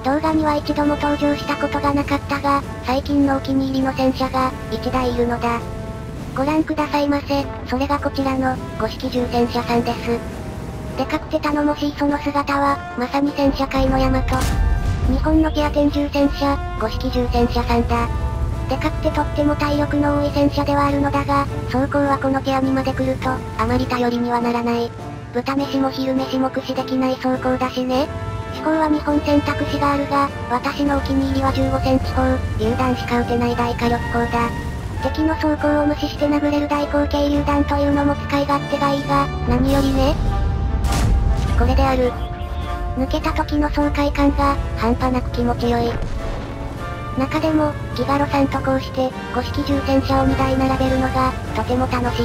動画には一度も登場したことがなかったが、最近のお気に入りの戦車が、1台いるのだ。ご覧くださいませ。それがこちらの、五式重戦車さんです。でかくて頼もしいその姿は、まさに戦車界の大和。日本のティア10重戦車、五式重戦車さんだ。でかくてとっても体力の多い戦車ではあるのだが、走行はこのティアにまで来ると、あまり頼りにはならない。豚飯も昼飯も駆使できない走行だしね。地方は2本選択肢があるが、私のお気に入りは15センチ砲、榴弾しか撃てない大火力砲だ。敵の走行を無視して殴れる大口径榴弾というのも使い勝手がいいが、何よりね。これである。抜けた時の爽快感が、半端なく気持ちよい。中でも、ギガロさんとこうして、五式重戦車を2台並べるのが、とても楽しい。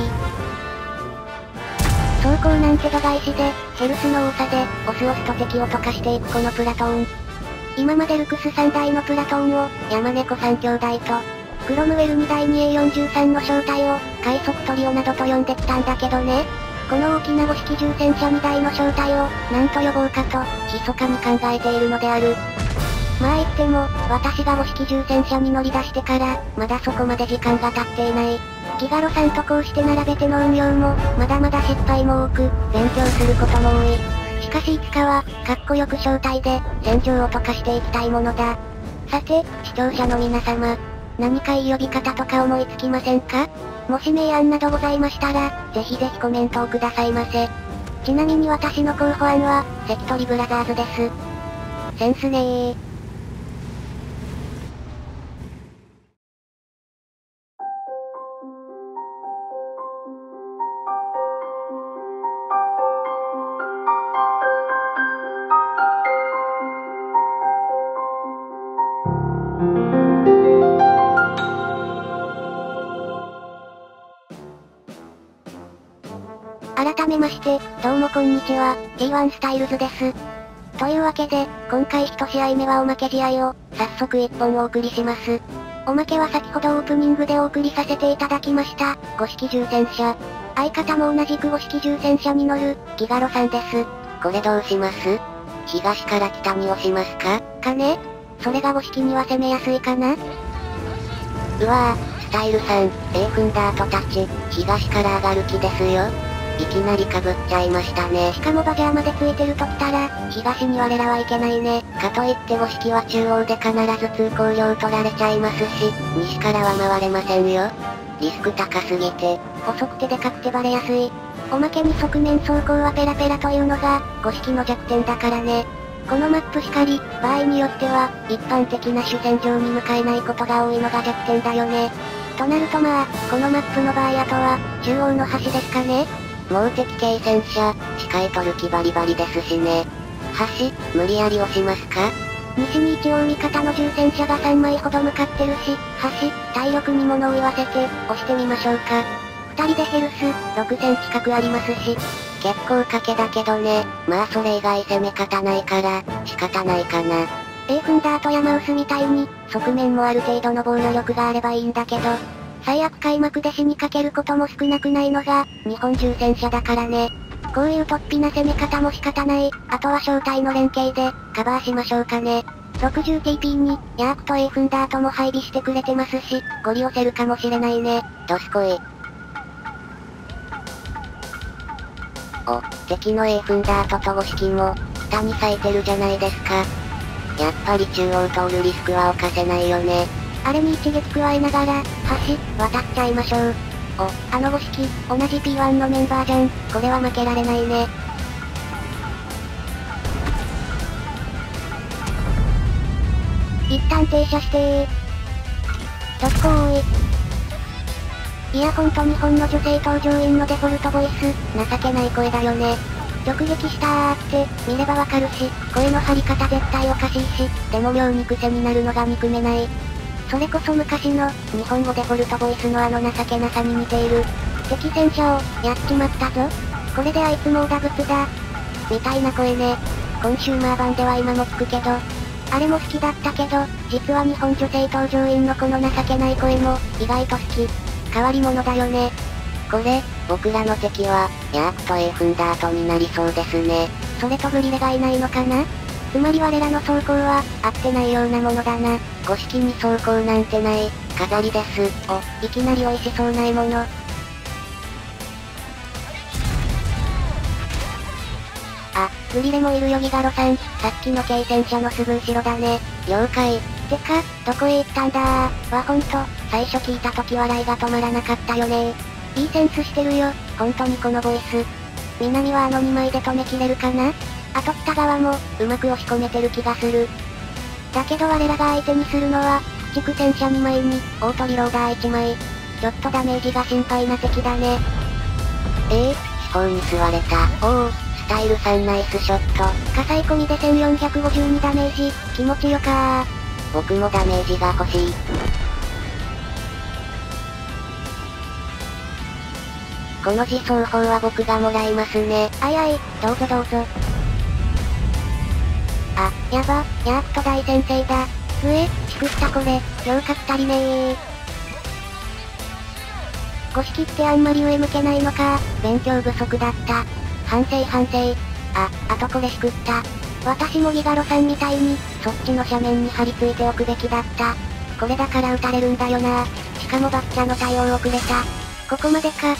走行なんて度外視で、ヘルスの多さで、オスと敵を溶かしていくこのプラトーン。今までルクス3台のプラトーンを、山猫3兄弟と、クロムウェル2台に A43 の正体を、快速トリオなどと呼んできたんだけどね。この大きな五式重戦車2台の正体を、なんと呼ぼうかと、密かに考えているのである。まあ言っても、私が五式重戦車に乗り出してから、まだそこまで時間が経っていない。ギガロさんとこうして並べての運用も、まだまだ失敗も多く、勉強することも多い。しかしいつかは、かっこよく正体で、戦場を溶かしていきたいものだ。さて、視聴者の皆様、何かいい呼び方とか思いつきませんか？もし明暗などございましたら、ぜひぜひコメントをくださいませ。ちなみに私の候補案は、関取ブラザーズです。センスねー。改めまして、どうもこんにちは、T1 スタイルズです。というわけで、今回1試合目はおまけ試合を、早速1本お送りします。おまけは先ほどオープニングでお送りさせていただきました、五式重戦車。相方も同じく五式重戦車に乗る、ギガロさんです。 これどうします？東から北に押しますか？ かね？それが五式には攻めやすいかな？ うわぁ、スタイルさん、A 踏んだ後たち、東から上がる気ですよ。いきなり被っちゃいましたね。 しかもバジャーまでついてるときたら、東に我らはいけないね。 かといって五式は中央で必ず通行料取られちゃいますし、西からは回れませんよ。リスク高すぎて、 遅くてでかくてバレやすい。おまけに側面走行はペラペラというのが、五式の弱点だからね。このマップしかり、場合によっては、一般的な主戦場に向かえないことが多いのが弱点だよね。となるとまあ、このマップの場合あとは、中央の端ですかね。 もう敵系戦車、視界取る気バリバリですしね。橋、無理やり押しますか？ 西に一応味方の重戦車が3枚ほど向かってるし、橋、体力に物を言わせて、押してみましょうか。2人でヘルス、6戦近くありますし、 結構賭けだけどね。まあそれ以外攻め方ないから、仕方ないかな。 A 踏んだ後山薄みたいに、側面もある程度の防御力があればいいんだけど、最悪開幕で死にかけることも少なくないのが、日本重戦車だからね。こういう突飛な攻め方も仕方ない。あとは正体の連携で、カバーしましょうかね。60TP に、ヤークと A 踏んだ後も配備してくれてますし、ゴリ押せるかもしれないね。 どすこい。お、敵の A 踏んだ後と五式も、下に咲いてるじゃないですか。やっぱり中央通るリスクは犯せないよね。 あれに一撃加えながら、橋、渡っちゃいましょう。お、あの五式、同じ P1 のメンバーじゃん。これは負けられないね。一旦停車してどすこーい。いやほんと日本の女性搭乗員のデフォルトボイス、情けない声だよね。直撃したーって、見ればわかるし、声の張り方絶対おかしいし、でも妙に癖になるのが憎めない。それこそ昔の、日本語デフォルトボイスのあの情けなさに似ている。敵戦車を、やっちまったぞ。これであいつもうダブツだ。みたいな声ね。コンシューマー版では今も聞くけど、あれも好きだったけど、実は日本女性搭乗員のこの情けない声も、意外と好き。変わり者だよね。 これ、僕らの敵は、ヤークと A 踏んだ後になりそうですね。 それとグリレがいないのかな？ つまり我らの装甲は、合ってないようなものだな。 五色に装甲なんてない、飾りです。 いきなり美味しそうな獲物。あ、グリレもいるよギガロさん。さっきの軽戦車のすぐ後ろだね。 了解。 てか、どこへ行ったんだー。ほんと、最初聞いた時笑いが止まらなかったよねー。いいセンスしてるよ、ほんとにこのボイス。南はあの2枚で止めきれるかな。あと北側も、うまく押し込めてる気がする。だけど我らが相手にするのは、駆逐戦車2枚に、オートリローダー1枚。ちょっとダメージが心配な敵だね。 四方に吸われた。スタイル3ナイスショット。 火災込みで1452ダメージ、気持ちよかー。 僕もダメージが欲しい。この自走砲は僕がもらいますね。 あいあい、どうぞどうぞ。あ、やば、ヤークト大先生だ。チクったこれ、両角足りねー。五色ってあんまり上向けないのか、勉強不足だった。反省。あとこれしくった。私もギガロさんみたいに、そっちの斜面に張り付いておくべきだった。これだから撃たれるんだよな。しかもバッチャの対応遅れた。ここまでか。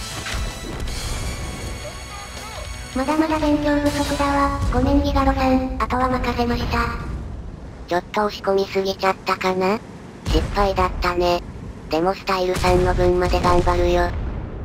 まだまだ勉強不足だわ。ごめんギガロさん、あとは任せました。 ちょっと押し込みすぎちゃったかな？失敗だったね。でもスタイルさんの分まで頑張るよ。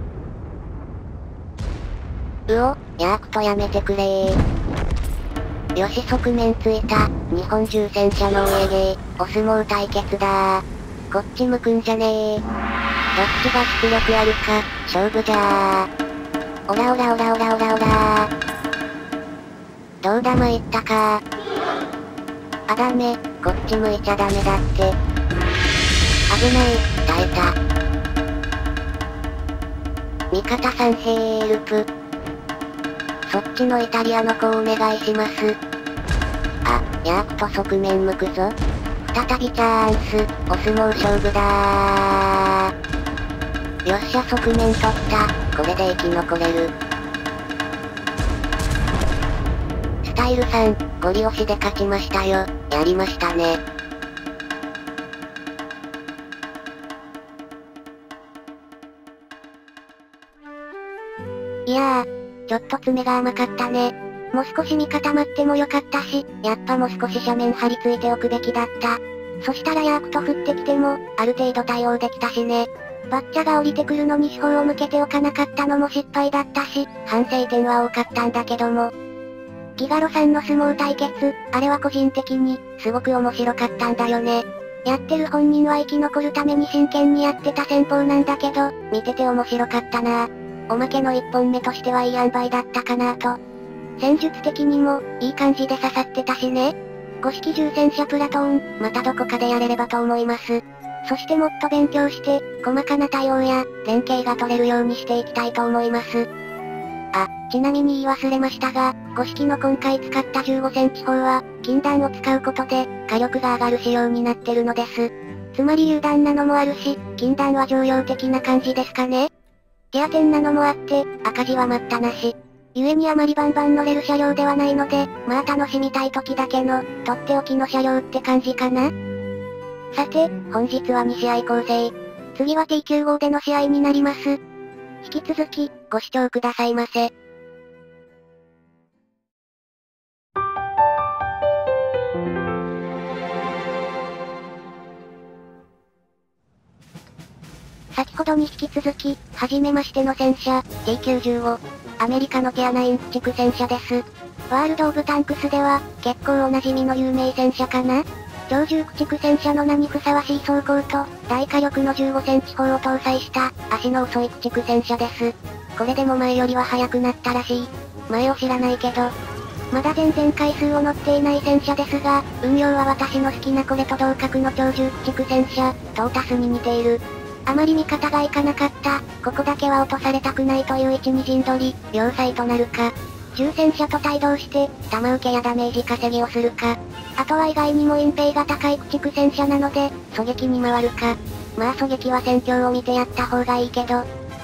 ヤークトやめてくれー。よし側面ついた。日本重戦車の上ゲー。お相撲対決だー。こっち向くんじゃねー。どっちが出力あるか、勝負じゃー。オラー。どうだ参ったかー。あダメ、こっち向いちゃダメだって。危ない、耐えた。味方さんヘルプ。そっちのイタリアの子をお願いします。あ、ヤークト側面向くぞ。再びチャンス、お相撲勝負だー。よっしゃ側面取った。これで生き残れる。スタイルさん、ゴリ押しで勝ちましたよ。やりましたね。 いやー、ちょっと爪が甘かったね。もう少し味方待ってもよかったし、やっぱもう少し斜面張り付いておくべきだった。そしたらヤークト降ってきても、ある程度対応できたしね。バッチャが降りてくるのに四方を向けておかなかったのも失敗だったし、反省点は多かったんだけども。ギガロさんの相撲対決、あれは個人的に、すごく面白かったんだよね。やってる本人は生き残るために真剣にやってた戦法なんだけど、見てて面白かったな。おまけの1本目としてはいい塩梅だったかなと。戦術的にも、いい感じで刺さってたしね。五色重戦車プラトーン、またどこかでやれればと思います。そしてもっと勉強して、細かな対応や、連携が取れるようにしていきたいと思います。あ、ちなみに言い忘れましたが、五色の今回使った15センチ砲は、金弾を使うことで、火力が上がる仕様になってるのです。つまり榴弾なのもあるし、金弾は常用的な感じですかね。ティア10なのもあって、赤字は待ったなし。故にあまりバンバン乗れる車両ではないので、まあ楽しみたい時だけの、とっておきの車両って感じかな。さて、本日は2試合構成。次は T9 号での試合になります。引き続き、ご視聴くださいませ。先ほどに引き続き、初めましての戦車、T95。アメリカのティア9駆逐戦車です。ワールド・オブ・タンクスでは、結構おなじみの有名戦車かな。超重駆逐戦車の名にふさわしい装甲と、大火力の15センチ砲を搭載した、足の遅い駆逐戦車です。これでも前よりは速くなったらしい。前を知らないけど。まだ全然回数を乗っていない戦車ですが、運用は私の好きなこれと同格の超重駆逐戦車、トータスに似ている。あまり味方がいかなかった、ここだけは落とされたくないという一二陣取り、要塞となるか。重戦車と帯同して、弾受けやダメージ稼ぎをするか。あとは意外にも隠蔽が高い駆逐戦車なので、狙撃に回るか。まあ狙撃は戦況を見てやった方がいいけど。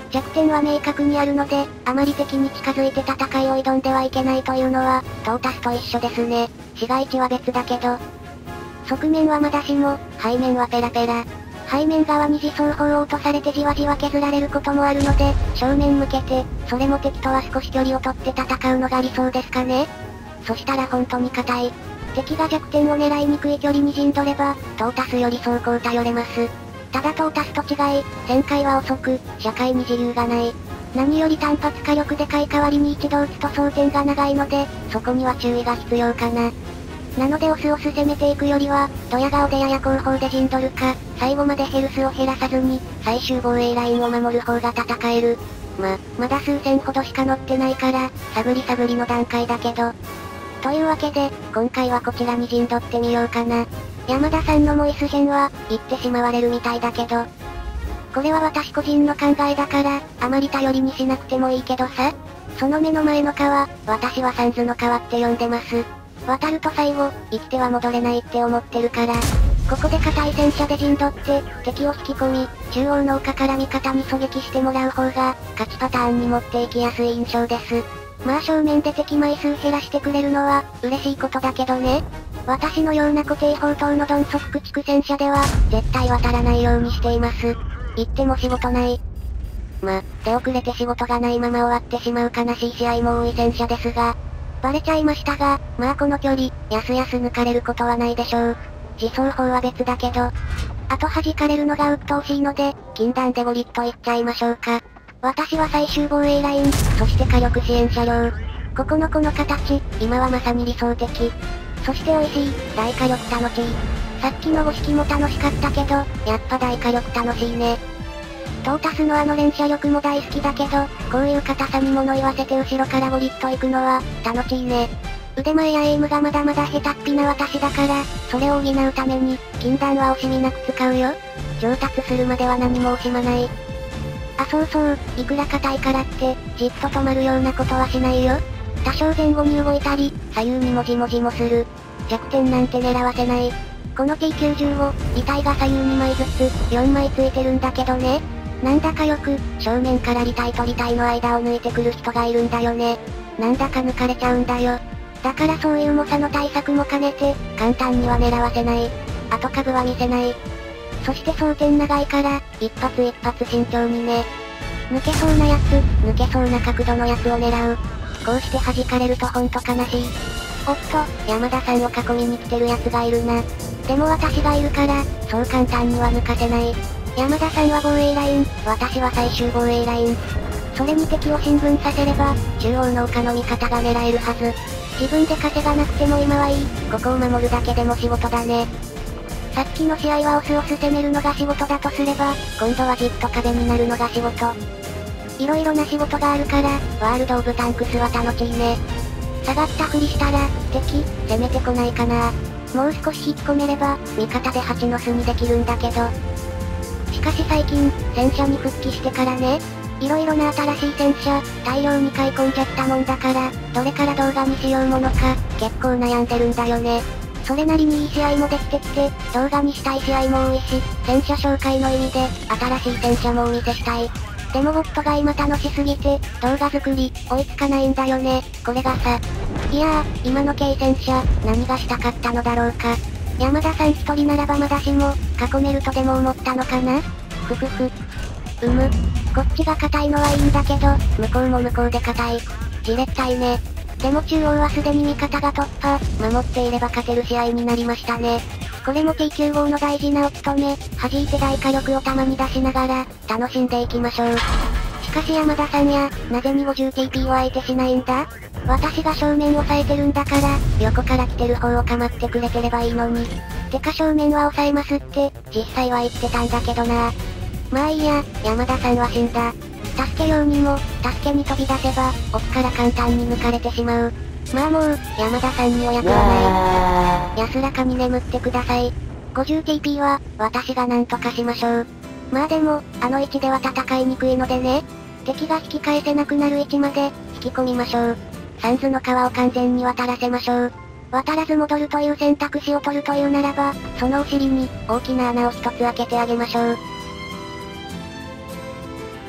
弱点は明確にあるので、あまり敵に近づいて戦いを挑んではいけないというのは、トータスと一緒ですね。市街地は別だけど。側面はまだしも、背面はペラペラ。背面側に自走砲を落とされてじわじわ削られることもあるので、正面向けて、それも敵とは少し距離を取って戦うのが理想ですかね。そしたら本当に硬い。敵が弱点を狙いにくい距離に陣取れば、トータスより走行頼れます。ただトータスと違い、旋回は遅く、社会に自由がない。何より単発火力で買い代わりに一度撃つと装填が長いので、そこには注意が必要かな。なのでオス攻めていくよりは、ドヤ顔でやや後方で陣取るか、最後までヘルスを減らさずに、最終防衛ラインを守る方が戦える。まだ数千ほどしか乗ってないから、探り探りの段階だけど。というわけで、今回はこちらに陣取ってみようかな。山田さんのモイス編は、行ってしまわれるみたいだけど。これは私個人の考えだから、あまり頼りにしなくてもいいけどさ。その目の前の川、私はサンズの川って呼んでます。渡ると最後、生きては戻れないって思ってるから。ここで硬い戦車で陣取って、敵を引き込み、中央の丘から味方に狙撃してもらう方が、勝ちパターンに持っていきやすい印象です。まあ正面で敵枚数減らしてくれるのは、嬉しいことだけどね。私のような固定砲塔の鈍足駆逐戦車では、絶対渡らないようにしています。行っても仕事ない。手遅れて仕事がないまま終わってしまう悲しい試合も多い戦車ですが、バレちゃいましたが、この距離、やすやす抜かれることはないでしょう。自走砲は別だけど。あと弾かれるのが鬱陶しいので、禁断でゴリッといっちゃいましょうか。私は最終防衛ライン、そして火力支援車両。ここの形、今はまさに理想的。そして美味しい、大火力楽しい。さっきの5式も楽しかったけど、やっぱ大火力楽しいね。トータスの連射力も大好きだけど、こういう硬さに物言わせて後ろからゴリッと行くのは、楽しいね。腕前やエイムがまだまだ下手っぴな私だから、それを補うために、禁断は惜しみなく使うよ。上達するまでは何も惜しまない。そうそう、いくら硬いからって、じっと止まるようなことはしないよ。多少前後に動いたり、左右にもじもじもする。弱点なんて狙わせない。この T95、遺体が左右2枚ずつ、4枚ついてるんだけどね。なんだかよく、正面から履体と履体の間を抜いてくる人がいるんだよね。なんだか抜かれちゃうんだよ。だからそういう猛者の対策も兼ねて、簡単には狙わせない。後株は見せない。そして装填長いから、一発一発慎重にね。抜けそうなやつ、抜けそうな角度のやつを狙う。こうして弾かれるとほんと悲しい。おっと、山田さんを囲みに来てるやつがいるな。でも私がいるから、そう簡単には抜かせない。山田さんは防衛ライン、私は最終防衛ライン。それに敵を進軍させれば、中央の丘の味方が狙えるはず。自分で稼がなくても今はいい、ここを守るだけでも仕事だね。さっきの試合はオス攻めるのが仕事だとすれば、今度はじっと壁になるのが仕事。いろいろな仕事があるから、ワールドオブタンクスは楽しいね。下がったふりしたら、敵、攻めてこないかな。もう少し引っ込めれば、味方で蜂の巣にできるんだけど。しかし最近、戦車に復帰してからね、いろいろな新しい戦車、大量に買い込んじゃったもんだから、どれから動画にしようものか、結構悩んでるんだよね。それなりにいい試合もできてきて、動画にしたい試合も多いし、戦車紹介の意味で、新しい戦車もお見せしたい。でもボットが今楽しすぎて、動画作り、追いつかないんだよね、これがさ。いやー、今の軽戦車、何がしたかったのだろうか。山田さん一人ならばまだしも、囲めるとでも思ったのかな。ふふふ。こっちが硬いのはいいんだけど、向こうも向こうで硬い。じれったいね。でも中央はすでに味方が突破、守っていれば勝てる試合になりましたね。これも T95 の大事なお務め、弾いて大火力を弾に出しながら、楽しんでいきましょう。しかし山田さんや、なぜに 50TP を相手しないんだ？私が正面押さえてるんだから、横から来てる方を構ってくれてればいいのに。てか正面は押さえますって、実際は言ってたんだけどな。まあいいや、山田さんは死んだ。助けようにも、助けに飛び出せば、奥から簡単に抜かれてしまう。まあもう、山田さんにお役はない。安らかに眠ってください。50TP は、私が何とかしましょう。まあでも、あの位置では戦いにくいのでね。敵が引き返せなくなる位置まで、引き込みましょう。サンズの川を完全に渡らせましょう。渡らず戻るという選択肢を取るというならば、そのお尻に、大きな穴を一つ開けてあげましょう。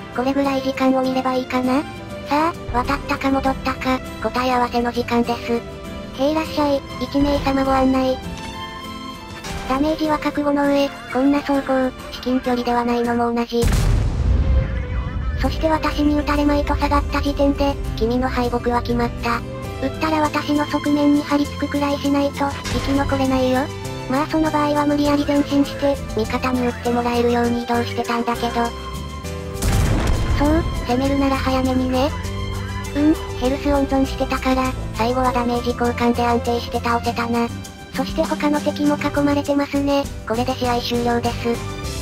これぐらい時間を見ればいいかな。さあ、渡ったか戻ったか、答え合わせの時間です。へいらっしゃい、1名様ご案内。ダメージは覚悟の上、こんな走行、至近距離ではないのも同じ。そして私に撃たれまいと下がった時点で、君の敗北は決まった。撃ったら私の側面に張り付くくらいしないと、生き残れないよ。まあその場合は無理やり前進して、味方に撃ってもらえるように移動してたんだけど。そう、攻めるなら早めにね。ヘルス温存してたから、最後はダメージ交換で安定して倒せたな。そして他の敵も囲まれてますね。これで試合終了です。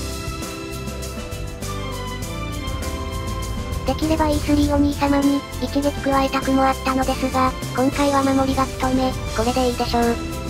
できれば E3 お兄様に、一撃加えたくもあったのですが、今回は守りが務め、これでいいでしょう。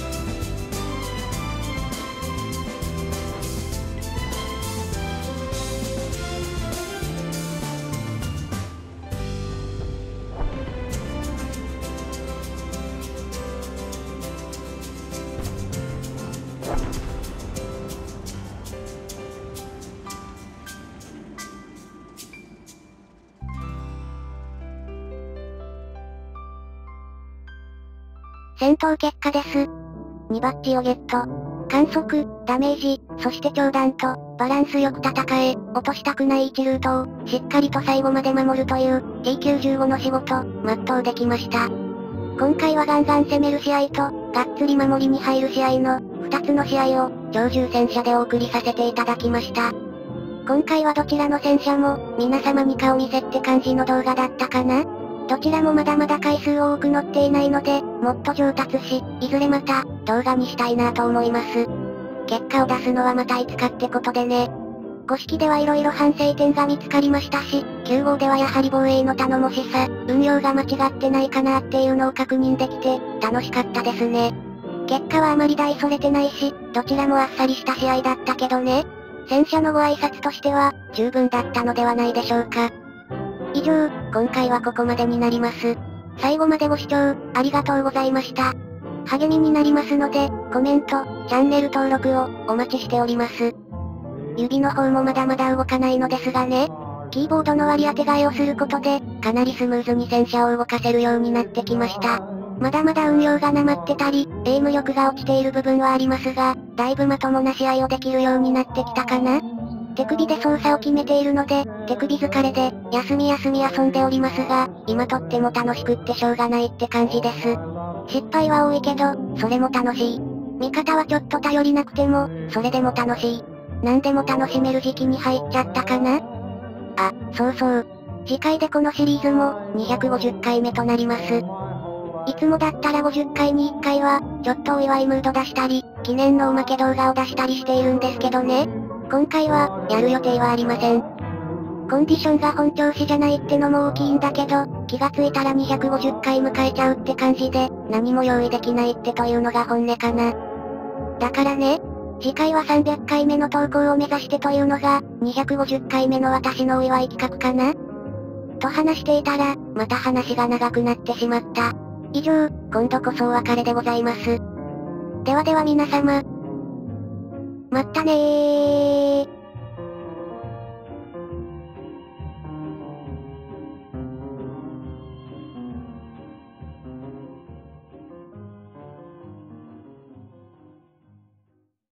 戦闘結果です。2バッジをゲット。観測、ダメージ、そして長弾と、バランスよく戦え、落としたくない1ルートを、しっかりと最後まで守るという、T95 の仕事、全うできました。今回はガンガン攻める試合と、がっつり守りに入る試合の、2つの試合を、超重戦車でお送りさせていただきました。今回はどちらの戦車も、皆様に顔見せって感じの動画だったかな？どちらもまだまだ回数多く載っていないので、もっと上達し、いずれまた、動画にしたいなと思います。結果を出すのはまたいつかってことでね。5式では色々反省点が見つかりましたし、9号ではやはり防衛の頼もしさ、運用が間違ってないかなっていうのを確認できて、楽しかったですね。結果はあまり大それてないし、どちらもあっさりした試合だったけどね。戦車のご挨拶としては、十分だったのではないでしょうか。以上、今回はここまでになります。最後までご視聴、ありがとうございました。励みになりますので、コメント、チャンネル登録を、お待ちしております。指の方もまだまだ動かないのですがね。キーボードの割り当て替えをすることで、かなりスムーズに戦車を動かせるようになってきました。まだまだ運用がなまってたり、エイム力が落ちている部分はありますが、だいぶまともな試合をできるようになってきたかな。手首で操作を決めているので、手首疲れで、休み休み遊んでおりますが、今とっても楽しくってしょうがないって感じです。失敗は多いけど、それも楽しい。味方はちょっと頼りなくても、それでも楽しい。何でも楽しめる時期に入っちゃったかな。あ、そうそう。次回でこのシリーズも、250回目となります。いつもだったら50回に1回は、ちょっとお祝いムード出したり、記念のおまけ動画を出したりしているんですけどね。今回は、やる予定はありません。コンディションが本調子じゃないってのも大きいんだけど、気がついたら250回迎えちゃうって感じで、何も用意できないってというのが本音かな。だからね、次回は300回目の投稿を目指してというのが、250回目の私のお祝い企画かなと話していたら、また話が長くなってしまった。以上、今度こそお別れでございます。ではでは皆様。まったねー。